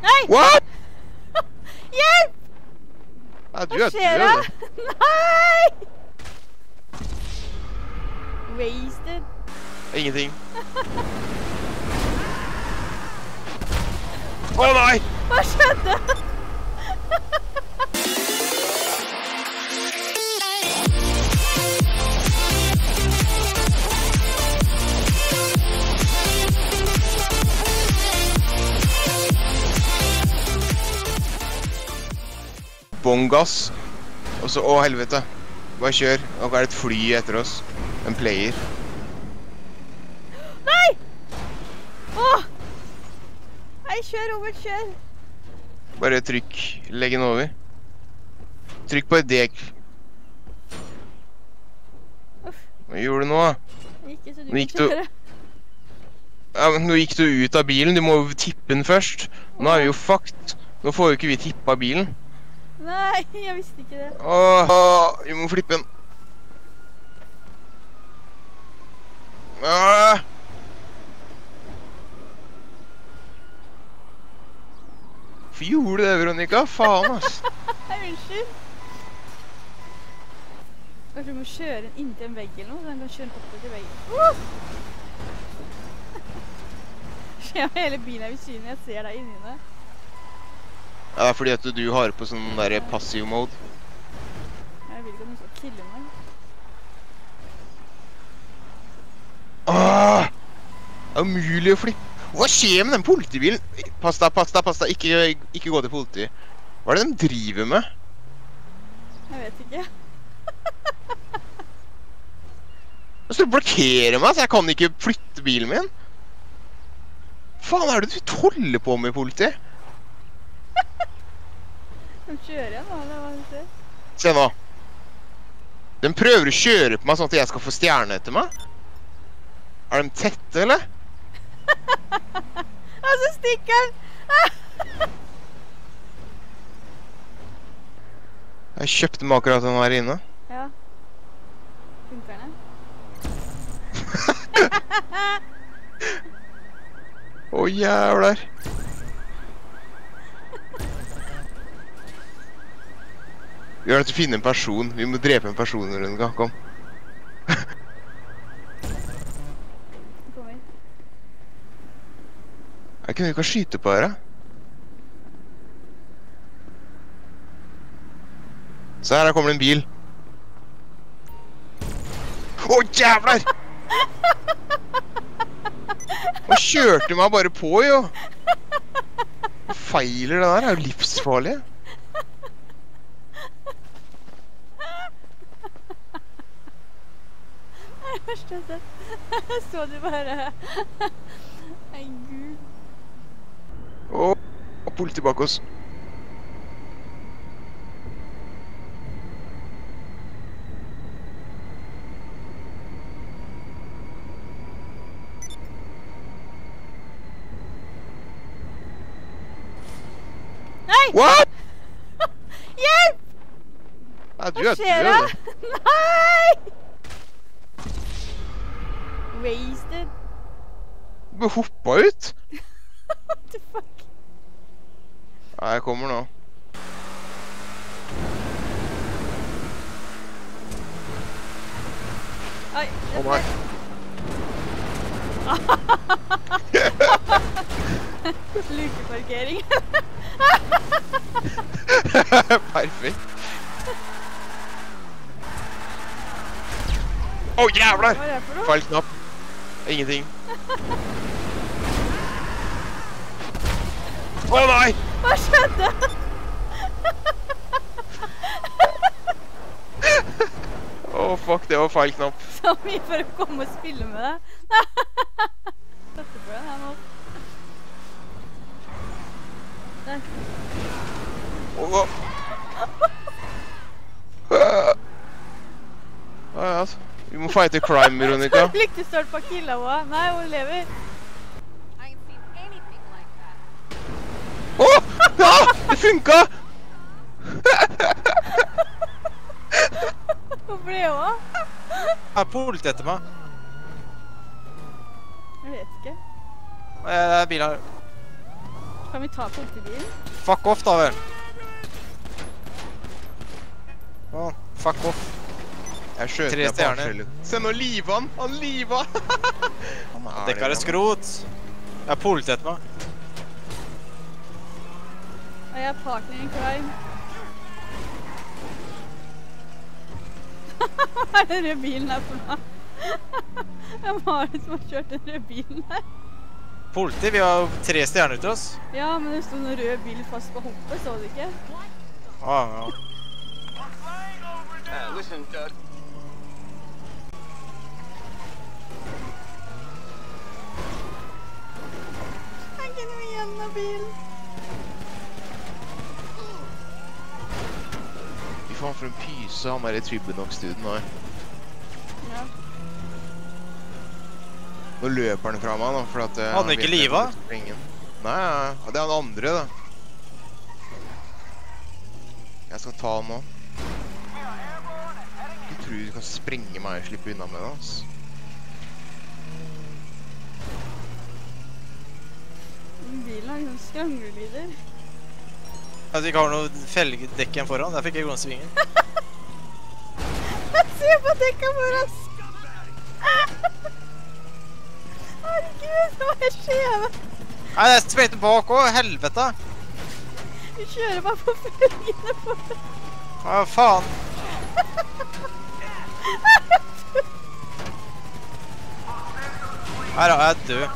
Nei! What? Hjelp! Ja, du Hva er skjer død. da? Nei! Wasted. Ingenting. Å nei! Hva skjedde? Bongass. Og så, å helvete. Bare kjør. Nå er det et fly etter oss. En player. Nei! Åh! Nei, kjør over, kjør. Bare trykk. Legg den over. Trykk på et dek. Uff. Hva gjorde du nå? Ikke så du Nå gikk kan kjøre. Ja, men nå gikk du ut av bilen. Du må jo tippe den først. Nå er vi jo fucked. Nå får jo ikke vi tippa bilen. Nei, jeg visste ikke det. Åh, vi må flippe den. Åh! Hvorfor gjorde du det, Veronica? Faen, ass. Unnskyld. Kanskje du må kjøre den inntil en vegg eller noe, så den kan kjøre den opp til veggen. Skjer med hele bilen er ved synet, jeg ser deg inni det. Ja, det er fordi at du har på sånn der passiv mode. Jeg vil ikke at noen skal kille meg. Åh! Det er umulig å flippe. Hva skjer med den politibilen? Pass deg, pass deg, pass deg. Ikke gå til politi. Hva er det de driver med? Jeg vet ikke. Nå skal du blokkere meg, så jeg kan ikke flytte bilen min. Faen, er det du holder på med, politi? De kjører igjen da, eller hva det skjer? Se nå. Den prøver å kjøre på meg sånn at jeg skal få stjerne etter meg. Er de tette, eller? Og så stikker den! Jeg kjøpte meg akkurat den her inne. Ja. Funker den? Å, jævlar. Vi har nødt til å finne en person. Vi må drepe en person, Veronica. Kom. Kom inn. Jeg kunne ikke skyte på dere. Så her kommer det en bil. Å, jævlar! Hva kjørte meg bare på, jo? Hva feiler det der? Det er jo livsfarlig. Nei, først jeg sett. Så du bare... Nei, Gud. Å, politi bak oss. Nei! What? Hjelp! Ja, du Hva er skjer død. da? Nei! Wasted. Du bare hoppa ut. What the fuck? Ja, jeg kommer nå. Oi, Å nei. Lukeparkering. Perfekt. Å, jævlar! Hva er det for noe? Feil knapp. Ingenting. Å nei! Hva skjedde? Å, fuck, det var feil knapp. Så mye for å komme og spille med deg. Dette på den her nå. Der. Å. Ja, altså. Vi må fighte crime, Veronica. Lykkes start på killa hva? Nei, hun lever. Å! Ja! Det funka! Hvor ble hun av? Jeg er politi etter meg. Jeg vet ikke. Det er bilen her. Kan vi ta politibilen? Fuck off, da vel. Å, fuck off. Jeg skjøter 3 deg på stjerner. avskjellet. Se nå, livet han liva! Dekker det skrot. Jeg har politiet etter meg. Og jeg er partner in crime. Hva er den røde bilen her for noe? Hvem var det som har kjørt den røde bilen her? Politi, vi har 3 stjerner til oss. Ja, men det stod en rød bil fast på hoppet, så du ikke? Ja. Listen, Det er ikke noe igjen av bilen. Fy faen for en pyse han der i Tribunok-studien her. Ja. Nå løper han fra meg da, for at... Hadde han ikke livet? Nei, det er han andre da. Jeg skal ta han nå. Jeg tror du kan sprenge meg og slippe unna med det, ass. Bilen har liksom skrangelyder. At vi ikke har noe felgdekk igjen foran, der fikk jeg gå en svingen. Se på dekka foran! Herregud, det var helt skjeve. Nei, jeg sprengte bak også, helvete. Vi kjører bare på følgene foran. Ja, faen. Her er jeg død.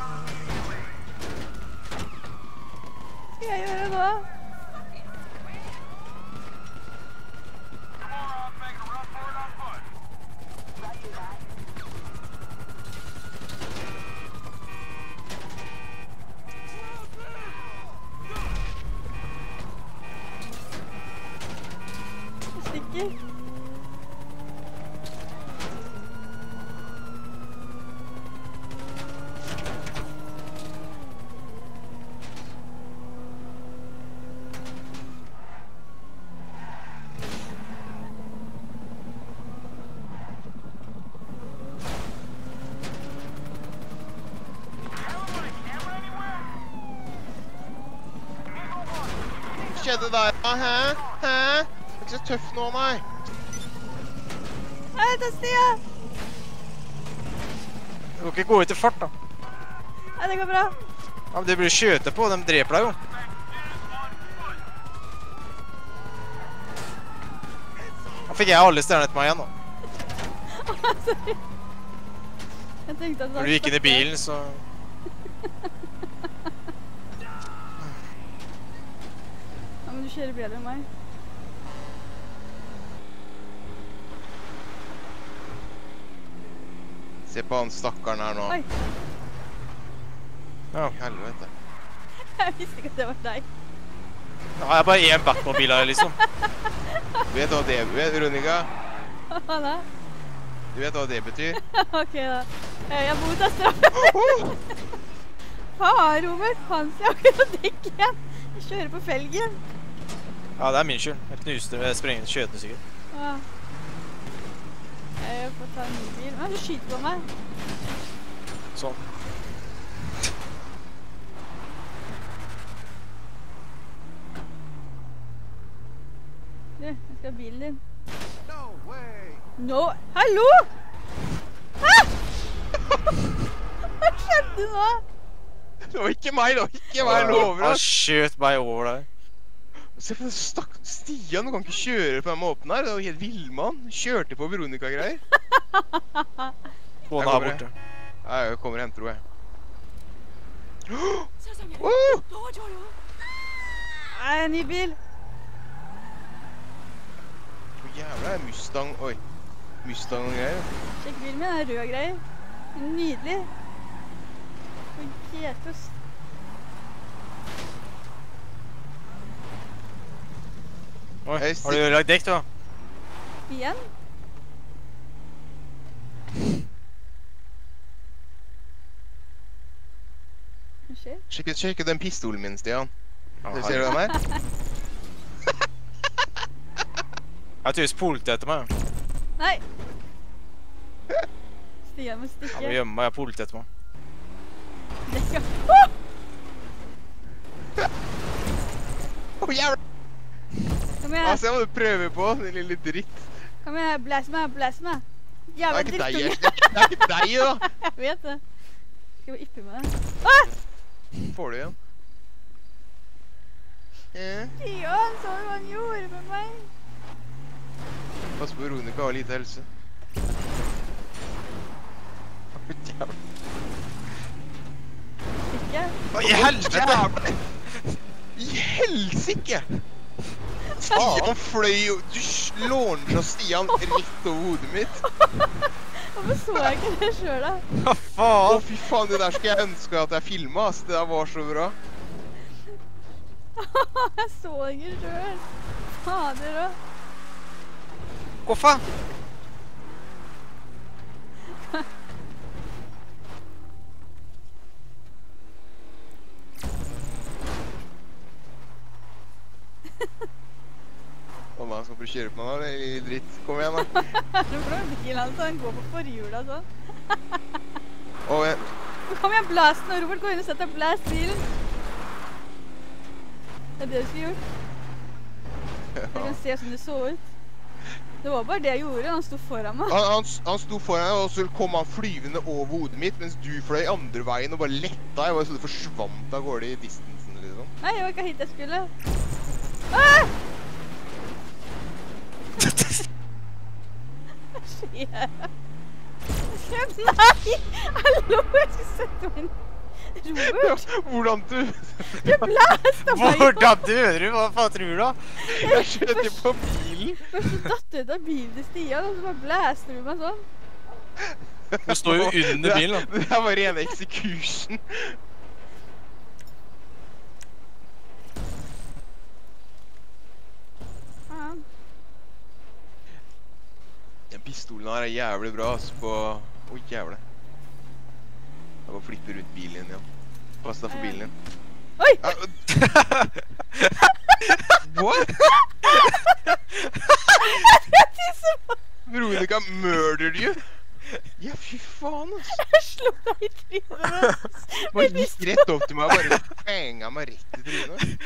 Hva skal jeg gjøre nå? Jeg stikker. Hva skjedde der? Hæ? Hæ? Du er ikke så tøff nå, nei. Hei, ta Stia! Du kan ikke gå ut i fart da. Nei, det går bra. Ja, men det blir skjøtet på, de dreper deg jo. Da fikk jeg alle stjernene etter meg igjen da. Sorry. Jeg tenkte at Når du gikk inn i bilen, så... Ja, men du kjører bedre enn meg. Se på han stakkaren her nå. Oi, Ja. Helvete. jeg visste ikke at det var deg. Da har jeg bare en Batmobil her, liksom. Vet du hva det betyr, Veronica? Hva da? Du vet hva det betyr? Ok da. Jeg mottar straff. Faen, Robert. Hans, jeg har ikke noe dekk igjen. Jeg kjører på felgen. Ja, det er min skyld. Jeg knuste, sprengte skjøtene sikkert. Ja. Jeg får ta en ny bil. Men du skyter på meg. Sånn. Du, jeg skal ha bilen din. no way. Nå, hallo! Hæ? Hva skjedde nå? Det var ikke meg, det var ikke meg, jeg lover Han deg. skjøt meg over der. Se på den Stian, du kan ikke kjøre på den måten her. Det var helt villmann. Kjørte på Veronica-greier. Båndet her borte. Nei, jeg kommer og henter henne, jeg. Nei, en ny bil. Hvor jævla er Mustang? Oi. Mustang og greier. Sjekk bilen min, det er rød greier. Nydelig. Og getost. Oi, Hei, har du lagt dekk, da? Igjen? Hva skjer? Sjekk den pistolen min, Stian. Ja, Ser du den her? Jeg tror politiet etter meg. Nei! Stian må Jeg må stikke. gjemme meg, jeg har politiet etter meg. Dekka. Å, jævla! Kom igjen. Altså, jeg må du prøve på, den lille dritt. Kom igjen, blæs meg, blæs meg. Det Jævla er ikke deg, drittunge. det er ikke deg, da. Jeg vet det. Skal vi yppe med det? Åh! Får du igjen? Stian, så hva han gjorde med meg. Pass på, Veronica har lite helse. Jævla. Ikke? Å, i helvete! I helsike! Stian fløy jo. Du launcha Stian rett over hodet mitt. Hvorfor så jeg ikke det selv da? Hva Å, faen? fy faen, det der skulle jeg ønske at jeg filmet, ass. Det der var så bra. Jeg så ikke selv. Fader da. Hva faen? Mamma, skal du kjøre på meg, eller? I dritt. Kom igjen, da. Nå får bilen hans, han går på forhjula sånn. Å, jeg... Kom igjen, blæs den, Robert, gå inn og sett deg, blæs bilen. Det er det du skulle gjort. Du kan se som det så ut. Det var bare det jeg gjorde, han sto foran meg. Han sto foran meg, og så kom han flyvende over hodet mitt, mens du fløy andre veien og bare letta. Jeg var så det forsvant av gårde i distansen, liksom. Nei, det var ikke hit jeg skulle. Ah! Hva skjer? Nei! Hallo, jeg skal sette meg inn. Robert, Hvordan du... du blæste meg. Hvordan dør du? Hva faen tror du da? Jeg skjønte på bilen. Først så datt du ut av bilen til Stian, og så bare blæste du meg sånn. Du står jo under bilen, da. Det her var rene execution. Faen. Den pistolen her er jævlig bra, altså, på... Oi, jævlig. Jeg bare flipper rundt bilen din, ja. Pass deg for bilen din. Oi! What? Jeg tisser på. Veronica, murdered you? Ja, fy faen, altså. Jeg slo deg i trynet. Bare gikk rett opp til meg og bare penga meg rett i trynet.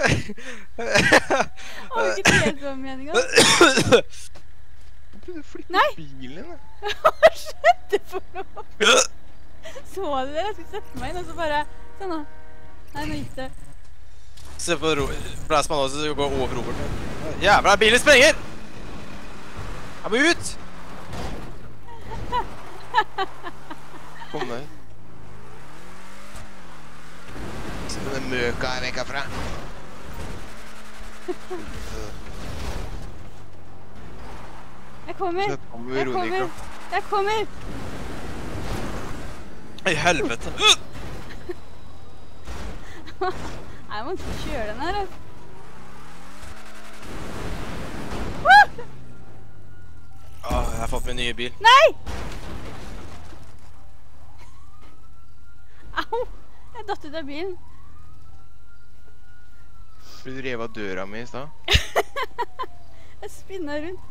Å, ikke det helt var meningen. Du flippet Nei. bilen din, da. Hva skjedde for noe? Så du det? Jeg skulle sette meg inn, og så bare... Sånn da. Nei, nå gikk det. Se på blæs meg nå, så går over Robert. Jævla, bilen sprenger! Jeg må ut! Kom deg. Se på den møka jeg vekk herfra. Jeg kommer. Så kommer Jeg Veronica. kommer. Jeg kommer. I helvete. Nei, jeg må ikke kjøre den her, altså. Åh, jeg har fått min nye bil. Nei! Au! Jeg datt ut av bilen. Fordi du rev av døra mi i stad. Jeg spinnet rundt.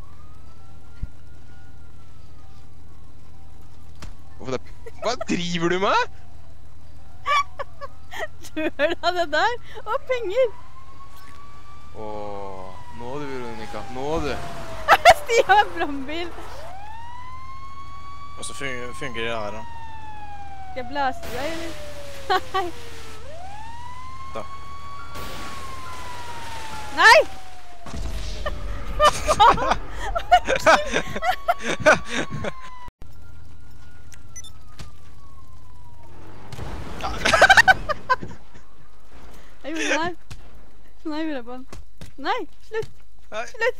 Hvorfor det? Hva driver du med? Dør da det der? Og penger! Åh, nå du, Veronica. Nå du. Stian har brannbil. Og så fungerer det her, da. Skal jeg blæse deg, eller? Nei. Da. Nei! Jeg gjorde den her. Sånn her gjorde jeg på den. Nei, slutt! Slutt!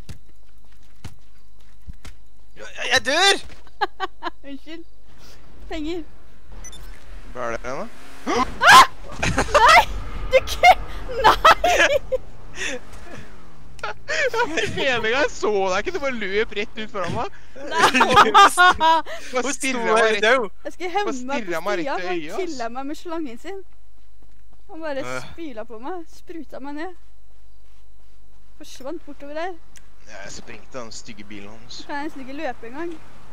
Jeg dør! Unnskyld. Penger. Hva er det da? Nei! Du ikke... Nei! Jeg så deg ikke, du bare løp rett ut foran meg. Bare stirret meg rett. Jeg skulle hemme meg stirret på meg rett i Stian, han øyet, ass. killet meg med slangen sin. Han bare spyla på meg, spruta meg ned. Forsvant bortover der. Jeg sprengte den stygge bilen hans. Så kan jeg nesten ikke løpe engang.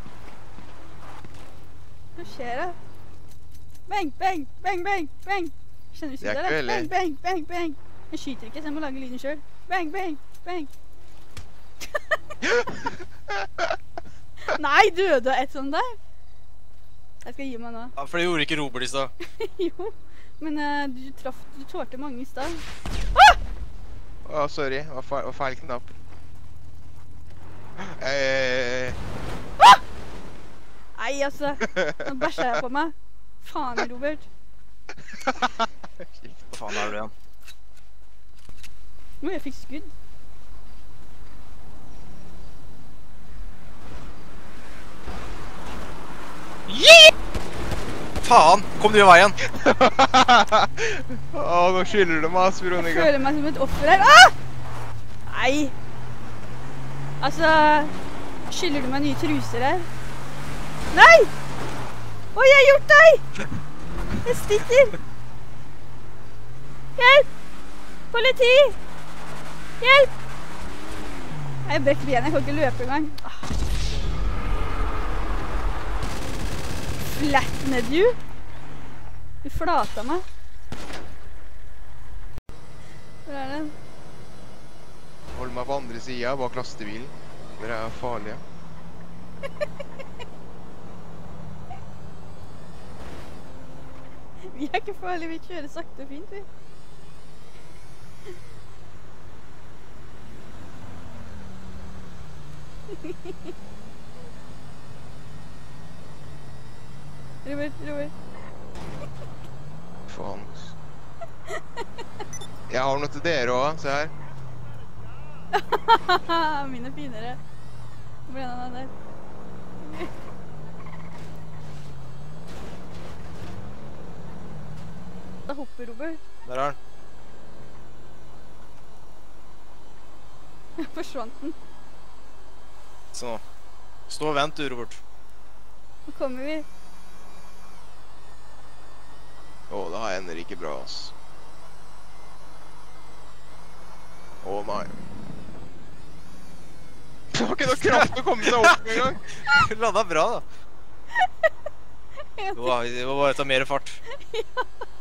Hva skjer det? Bang, bang, bang, bang, bang. Kjenner du Det er ikke det? ikke veldig. Bang, bang, bang, bang. Jeg skyter ikke, så jeg må lage lyden selv. Bang, bang, bang. Nei, døde et sånt der? Jeg skal gi meg nå. Ja, for det gjorde ikke Robert i stad. Jo, men du tålte mange i stad. Å, sorry. Det var feil knapp. Nei, altså. Nå bæsjer jeg på meg. Faen, Robert. Hva faen er det igjen? Nå, jeg fikk skudd. Faen! Kom du i veien? Å, nå skylder du meg, Veronica. Jeg føler meg som et offer her. Ah! Nei. Altså, skylder du meg nye truser her? Nei! Oi, jeg har gjort deg! Jeg stikker. Hjelp! Politi! Hjelp! Jeg brekker benet, jeg kan ikke løpe engang. Flattene du? Du flata meg. Hvor er den? Hold meg på andre siden, bak lastebilen. Dere er farlige. Vi er ikke farlige, vi kjører sakte og fint, vi. Robert. Faen. Jeg har noe til dere også, se her. Mine finere. Hvor ble den der? Da hopper Robert. Der er den. Jeg forsvant den. Så nå. Stå og vent du, Robert. Nå kommer vi. Å, det her ender ikke bra, ass. Å, nei. Det var ikke noe kraft å komme seg opp en gang. Du landet bra da. Det var bare å ta mer fart. Ja.